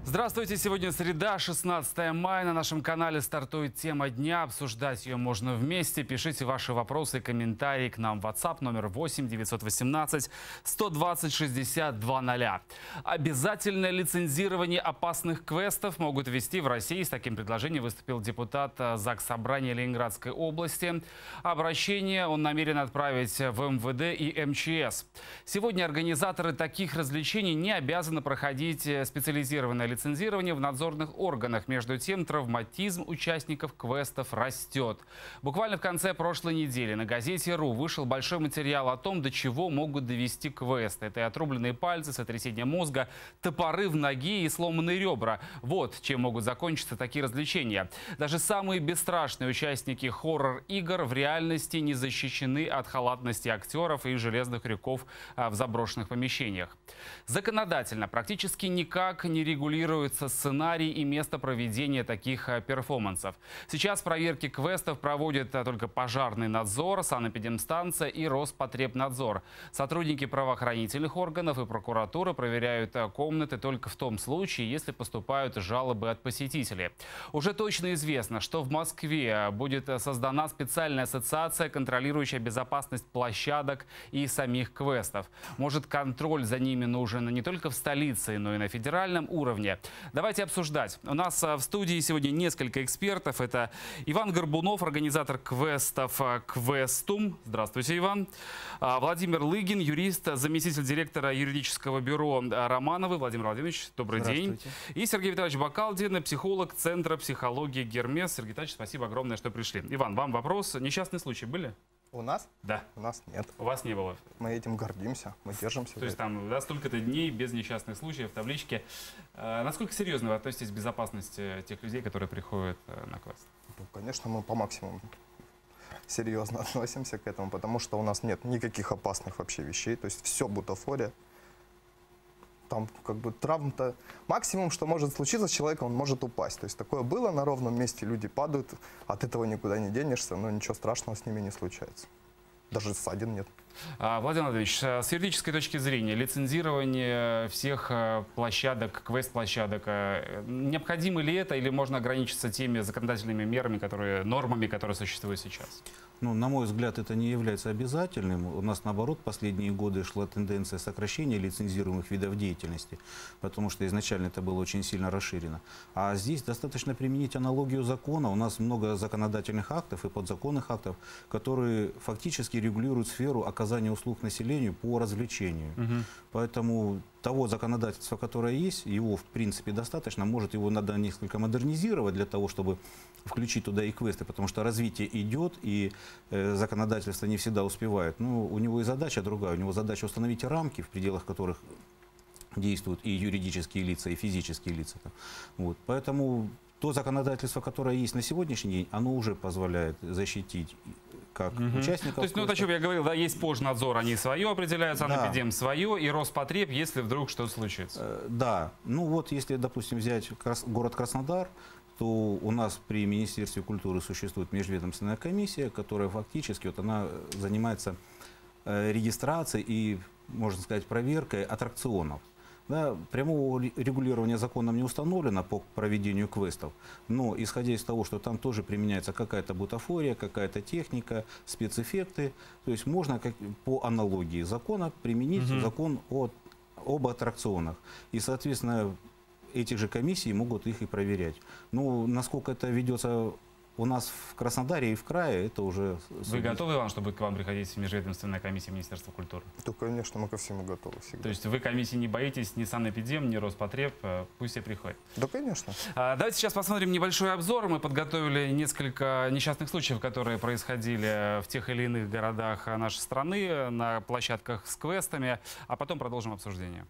Здравствуйте! Сегодня среда, 16 мая. На нашем канале стартует тема дня. Обсуждать ее можно вместе. Пишите ваши вопросы и комментарии к нам в WhatsApp номер 8 918 120 62 0. Обязательное лицензирование опасных квестов могут ввести в России. С таким предложением выступил депутат Заксобрания Ленинградской области. Обращение он намерен отправить в МВД и МЧС. Сегодня организаторы таких развлечений не обязаны проходить специализированное лицензирование в надзорных органах. Между тем, травматизм участников квестов растет. Буквально в конце прошлой недели на газете «РУ» вышел большой материал о том, до чего могут довести квесты. Это и отрубленные пальцы, сотрясение мозга, топоры в ноге и сломанные ребра. Вот чем могут закончиться такие развлечения. Даже самые бесстрашные участники хоррор-игр в реальности не защищены от халатности актеров и железных крюков в заброшенных помещениях. Законодательно практически никак не регулируется сценарий и место проведения таких перформансов. Сейчас проверки квестов проводят только пожарный надзор, санэпидемстанция и Роспотребнадзор. Сотрудники правоохранительных органов и прокуратуры проверяют комнаты только в том случае, если поступают жалобы от посетителей. Уже точно известно, что в Москве будет создана специальная ассоциация, контролирующая безопасность площадок и самих квестов. Может, контроль за ними нужен не только в столице, но и на федеральном уровне. Давайте обсуждать. У нас в студии сегодня несколько экспертов. Это Иван Горбунов, организатор квестов «Квестум». Здравствуйте, Иван. Владимир Лыгин, юрист, заместитель директора юридического бюро Романовы. Владимир Владимирович, добрый день. И Сергей Витальевич Бакалдин, психолог Центра психологии Гермес. Сергей Витальевич, спасибо огромное, что пришли. Иван, вам вопрос. Несчастные случаи были? У нас? Да. У нас нет. У вас не было? Мы этим гордимся, мы держимся. То есть там, да, столько-то дней без несчастных случаев в табличке. Насколько серьезно вы относитесь к безопасности тех людей, которые приходят на квест? Ну, конечно, мы по максимуму серьезно относимся к этому, потому что у нас нет никаких опасных вообще вещей. То есть все бутафория. Там как бы травм-то максимум, что может случиться с человеком, он может упасть. То есть такое было на ровном месте, люди падают, от этого никуда не денешься, но ничего страшного с ними не случается. Даже ссадин нет. Владимир Владимирович, с юридической точки зрения, лицензирование всех площадок, квест-площадок, необходимо ли это или можно ограничиться теми законодательными мерами, нормами, которые существуют сейчас? Ну, на мой взгляд, это не является обязательным. У нас, наоборот, последние годы шла тенденция сокращения лицензируемых видов деятельности, потому что изначально это было очень сильно расширено. А здесь достаточно применить аналогию закона. У нас много законодательных актов и подзаконных актов, которые фактически регулируют сферу оказания услуг населению по развлечению. Поэтому того законодательства, которое есть, его в принципе достаточно. Может, его надо несколько модернизировать для того, чтобы включить туда и квесты, потому что развитие идет, и законодательство не всегда успевает. Но у него и задача другая. У него задача установить рамки, в пределах которых действуют и юридические лица, и физические лица. Вот. Поэтому то законодательство, которое есть на сегодняшний день, оно уже позволяет защитить как участников. То есть, ну, о чем я говорил, да, есть Пожнадзор, они свое определяют, санэпидем свое, и Роспотреб, если вдруг что-то случится. Да. Ну вот, если, допустим, взять город Краснодар, то у нас при Министерстве культуры существует межведомственная комиссия, которая фактически вот она занимается регистрацией и, можно сказать, проверкой аттракционов. Да, прямого регулирования законом не установлено по проведению квестов, но исходя из того, что там тоже применяется какая-то бутафория, какая-то техника, спецэффекты, то есть можно по аналогии закона применить закон об аттракционах. И, соответственно, эти же комиссии могут их и проверять. Ну, насколько это ведется у нас в Краснодаре и в крае, это уже... Вы готовы, Иван, чтобы к вам приходить межведомственная комиссия Министерства культуры? То, конечно, мы ко всему готовы всегда. То есть вы комиссии не боитесь, ни санэпидем, ни Роспотреб, пусть все приходят? Да, конечно. Давайте сейчас посмотрим небольшой обзор. Мы подготовили несколько несчастных случаев, которые происходили в тех или иных городах нашей страны, на площадках с квестами, а потом продолжим обсуждение.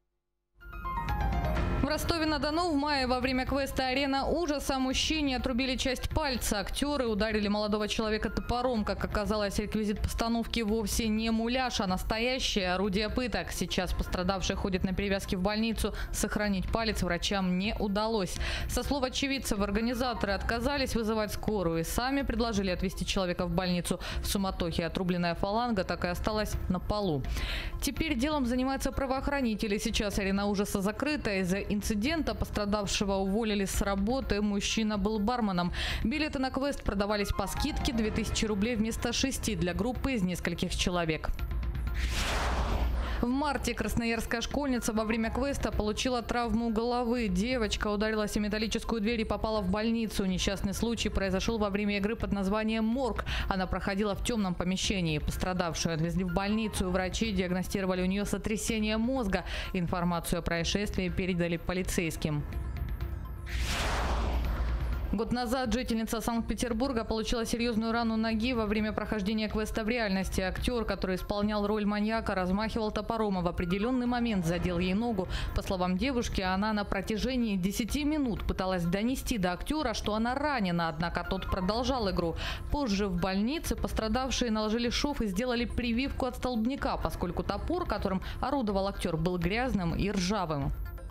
В Ростове-на-Дону в мае во время квеста «Арена ужаса» мужчине отрубили часть пальца. Актеры ударили молодого человека топором. Как оказалось, реквизит постановки вовсе не муляж, а настоящее орудие пыток. Сейчас пострадавший ходит на перевязки в больницу. Сохранить палец врачам не удалось. Со слов очевидцев, организаторы отказались вызывать скорую и сами предложили отвезти человека в больницу. В суматохе отрубленная фаланга так и осталась на полу. Теперь делом занимаются правоохранители. Сейчас «Арена ужаса» закрыта из-за инцидента пострадавшего уволили с работы. Мужчина был барменом. Билеты на квест продавались по скидке 2000 рублей вместо 6 для группы из нескольких человек. В марте красноярская школьница во время квеста получила травму головы. Девочка ударилась о металлическую дверь и попала в больницу. Несчастный случай произошел во время игры под названием «Морг». Она проходила в темном помещении. Пострадавшую отвезли в больницу. Врачи диагностировали у нее сотрясение мозга. Информацию о происшествии передали полицейским. Год назад жительница Санкт-Петербурга получила серьезную рану ноги во время прохождения квеста в реальности. Актер, который исполнял роль маньяка, размахивал топором и в определенный момент задел ей ногу. По словам девушки, она на протяжении 10 минут пыталась донести до актера, что она ранена, однако тот продолжал игру. Позже в больнице пострадавшие наложили шов и сделали прививку от столбняка, поскольку топор, которым орудовал актер, был грязным и ржавым.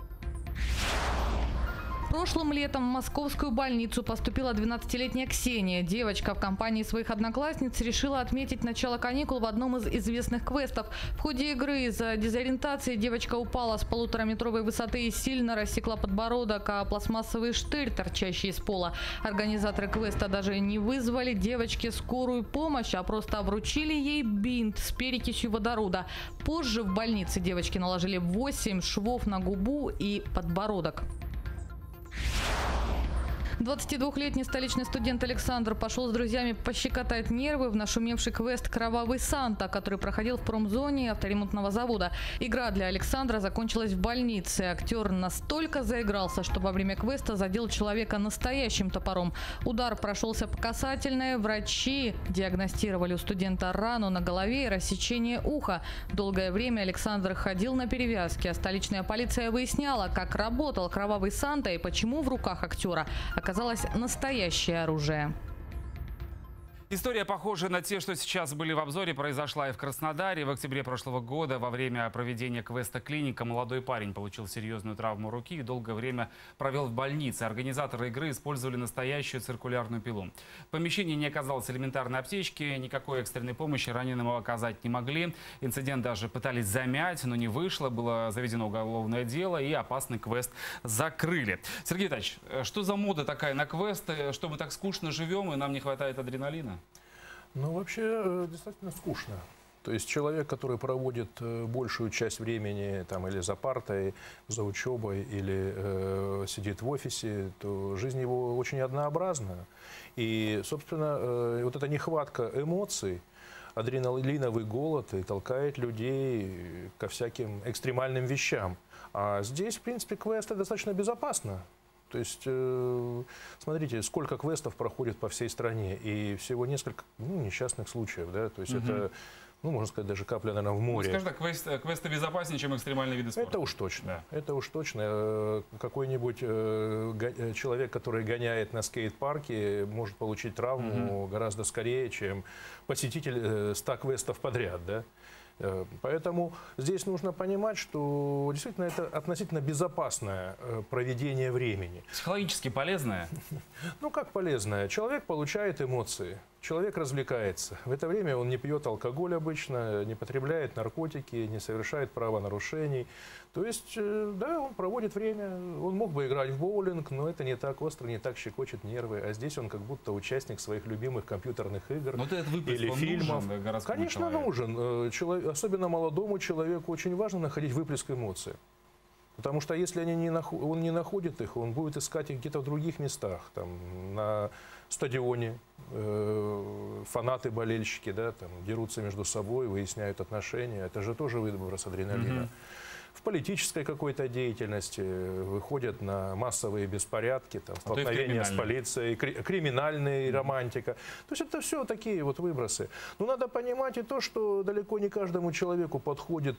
Прошлым летом в московскую больницу поступила 12-летняя Ксения. Девочка в компании своих одноклассниц решила отметить начало каникул в одном из известных квестов. В ходе игры из-за дезориентации девочка упала с 1,5-метровой высоты и сильно рассекла подбородок, а пластмассовый штырь, торчащий из пола. Организаторы квеста даже не вызвали девочке скорую помощь, а просто вручили ей бинт с перекисью водорода. Позже в больнице девочке наложили 8 швов на губу и подбородок. 22-летний столичный студент Александр пошел с друзьями пощекотать нервы в нашумевший квест «Кровавый Санта», который проходил в промзоне авторемонтного завода. Игра для Александра закончилась в больнице. Актер настолько заигрался, что во время квеста задел человека настоящим топором. Удар прошелся по касательной. Врачи диагностировали у студента рану на голове и рассечение уха. Долгое время Александр ходил на перевязке, а столичная полиция выясняла, как работал «Кровавый Санта» и почему в руках актера оказалось настоящее оружие. История, похожая на те, что сейчас были в обзоре, произошла и в Краснодаре. В октябре прошлого года во время проведения квеста «Клиника» молодой парень получил серьезную травму руки и долгое время провел в больнице. Организаторы игры использовали настоящую циркулярную пилу. В помещении не оказалось элементарной аптечки, никакой экстренной помощи раненому оказать не могли. Инцидент даже пытались замять, но не вышло. Было заведено уголовное дело и опасный квест закрыли. Сергей Витальевич, что за мода такая на квесты, что мы так скучно живем и нам не хватает адреналина? Ну, вообще, достаточно скучно. То есть человек, который проводит большую часть времени там, или за партой, за учебой, или сидит в офисе, то жизнь его очень однообразна. И, собственно, вот эта нехватка эмоций, адреналиновый голод и толкает людей ко всяким экстремальным вещам. А здесь, в принципе, квесты достаточно безопасно. То есть, смотрите, сколько квестов проходит по всей стране, и всего несколько несчастных случаев, да, то есть это, можно сказать, даже капля, наверное, в море. Скажи так, квесты безопаснее, чем экстремальные виды спорта? Это уж точно, да. Это уж точно. Какой-нибудь человек, который гоняет на скейт-парке, может получить травму гораздо скорее, чем посетитель 100 квестов подряд, да. Поэтому здесь нужно понимать, что действительно это относительно безопасное проведение времени. Психологически полезное? Ну, как полезное? Человек получает эмоции, человек развлекается. В это время он не пьет алкоголь обычно, не потребляет наркотики, не совершает правонарушений. То есть, да, он проводит время. Он мог бы играть в боулинг, но это не так остро, не так щекочет нервы. А здесь он как будто участник своих любимых компьютерных игр или фильмов. Конечно, нужен. Особенно молодому человеку очень важно находить выплеск эмоций. Потому что если он не находит их, он будет искать их где-то в других местах. Там, на стадионе фанаты, болельщики, да, там, дерутся между собой, выясняют отношения. Это же тоже выброс адреналина. В политической какой-то деятельности выходят на массовые беспорядки, там, столкновения с полицией, криминальная романтика. То есть это все такие вот выбросы. Но надо понимать и то, что далеко не каждому человеку подходит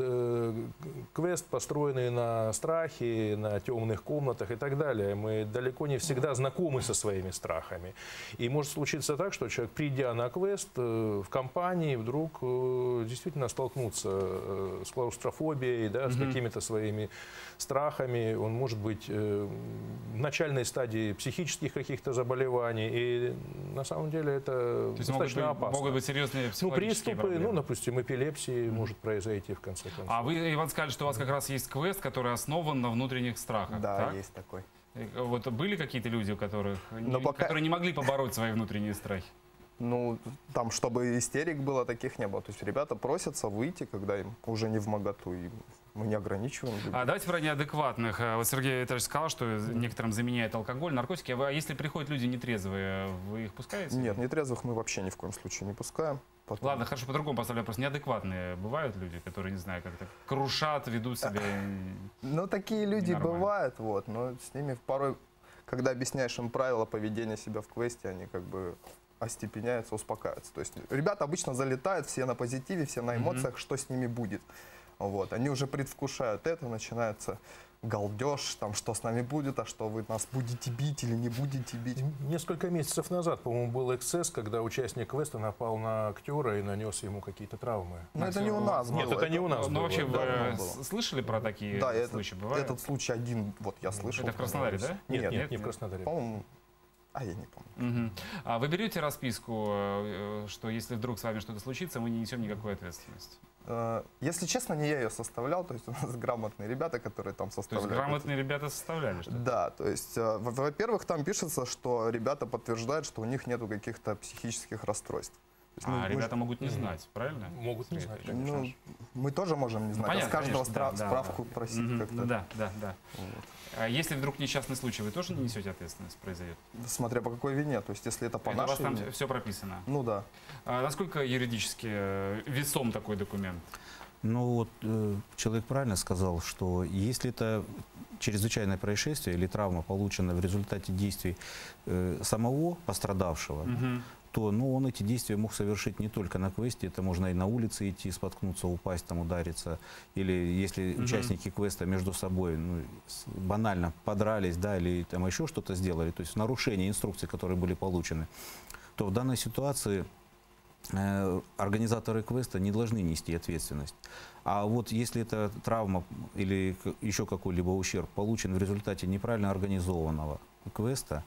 квест, построенный на страхе, на темных комнатах и так далее. Мы далеко не всегда знакомы со своими страхами. И может случиться так, что человек, придя на квест в компании, вдруг действительно столкнуться с клаустрофобией, да, с какими-то своими страхами, он, может быть, начальной стадии психических каких-то заболеваний. И на самом деле это То есть достаточно опасно. могут быть серьезные психологические Приступы, проблемы. допустим, эпилепсии может произойти в конце концов. А вы, Иван, сказали, что у вас как раз есть квест, который основан на внутренних страхах. Да, так? есть такой. Вот были какие-то люди, у которых Но пока- которые не могли побороть свои внутренние страхи? Ну, там, чтобы истерик было, таких не было. То есть ребята просятся выйти, когда им уже не вмоготу, и мы не ограничиваем. А давайте про неадекватных. Вот Сергей Витальевич сказал, что некоторым заменяет алкоголь, наркотики. А если приходят люди нетрезвые, вы их пускаете? Нет, нетрезвых мы вообще ни в коем случае не пускаем. Потом- Ладно, хорошо, по-другому поставлю вопрос. Неадекватные бывают люди, которые, не знаю, как-то крушат, ведут себя... Ну, такие люди Нормально. бывают, вот, но с ними порой, когда объясняешь им правила поведения себя в квесте, они как бы остепеняются, успокаиваются. То есть ребята обычно залетают все на позитиве, все на эмоциях, что с ними будет. Вот, они уже предвкушают это, начинается галдеж, там, что с нами будет, а что вы нас будете бить или не будете бить. Несколько месяцев назад, по-моему, был эксцесс, когда участник квеста напал на актера и нанес ему какие-то травмы. Но это не у нас Нет, было. это не у нас Ну, было. вообще, давно вы было. слышали про такие Да, случаи? Бывают? этот случай один, вот я слышал. Это в Краснодаре, да? Нет, не в Краснодаре. По-моему, я не помню. Мгм. А вы берете расписку, что если вдруг с вами что-то случится, мы не несем никакой ответственности? Если честно, не я ее составлял, то есть у нас грамотные ребята, которые там То есть составляют. грамотные ребята составляли, что ли? Да, то есть, во-первых, там пишется, что ребята подтверждают, что у них нету каких-то психических расстройств. То есть А ребята могут не знать, правильно? Могут не знать, Сергей конечно. ну, мы тоже можем не знать, понятно, а с каждого конечно, да, да, справку да. просить Мгм. как-то. Ну да. А если вдруг несчастный случай, вы тоже не несете ответственность, произойдет? Смотря по какой вине, то есть если это по Это у вас нашей там вине, все прописано. ну да. А насколько юридически весом такой документ? Ну вот человек правильно сказал, что если это чрезвычайное происшествие или травма получена в результате действий самого пострадавшего, Мгм. то он эти действия мог совершить не только на квесте, это можно и на улице идти, споткнуться, упасть, там, удариться. Или если участники квеста между собой банально подрались, да, или там еще что-то сделали, то есть в нарушение инструкций, которые были получены, то в данной ситуации организаторы квеста не должны нести ответственность. А вот если эта травма или еще какой-либо ущерб получен в результате неправильно организованного квеста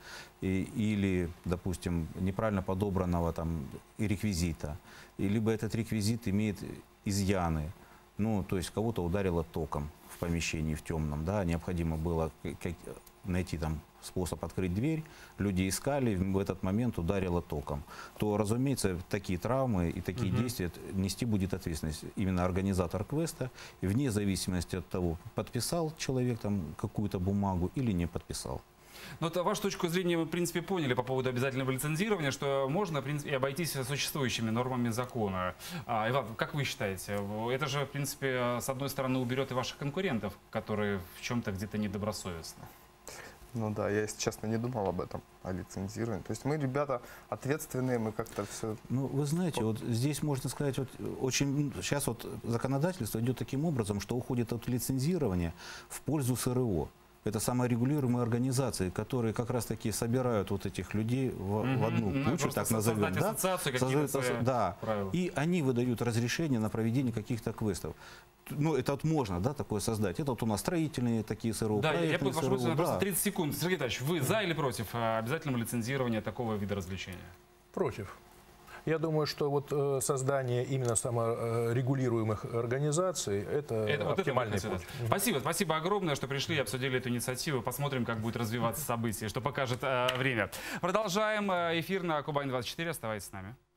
или, допустим, неправильно подобранного там и реквизита, либо этот реквизит имеет изъяны, то есть кого-то ударило током в помещении, в темном, да, необходимо было найти там способ открыть дверь, люди искали, в этот момент ударило током, то, разумеется, такие травмы и такие действия нести будет ответственность именно организатор квеста, и вне зависимости от того, подписал человек там какую-то бумагу или не подписал. Ну, это вашу точку зрения мы, в принципе, поняли по поводу обязательного лицензирования, что можно, в принципе, обойтись существующими нормами закона. Иван, как вы считаете, это же, в принципе, с одной стороны, уберет и ваших конкурентов, которые в чем-то где-то недобросовестны. Ну да, я, если честно, не думал об этом, о лицензировании. То есть мы, ребята, ответственные, мы как-то все... Ну, вы знаете, вот здесь можно сказать, вот очень сейчас вот законодательство идет таким образом, что уходит от лицензирования в пользу СРО. Это саморегулируемые организации, которые как раз-таки собирают вот этих людей в одну кучу, Просто так назовем. создать Да? ассоциацию, какие-то свои Да. правила. И они выдают разрешение на проведение каких-то квестов. Ну, это вот можно, да, такое создать. Это вот у нас строительные такие СРО, Да, я проектные прошу СРО, просто да. 30 секунд. Сергей Витальевич, вы за или против обязательного лицензирования такого вида развлечения? Против. Я думаю, что вот создание именно саморегулируемых организаций – это Вот это оптимальный вот путь. Спасибо огромное, что пришли и обсудили эту инициативу. Посмотрим, как будет развиваться событие, что покажет время. Продолжаем эфир на Кубань-24. Оставайтесь с нами.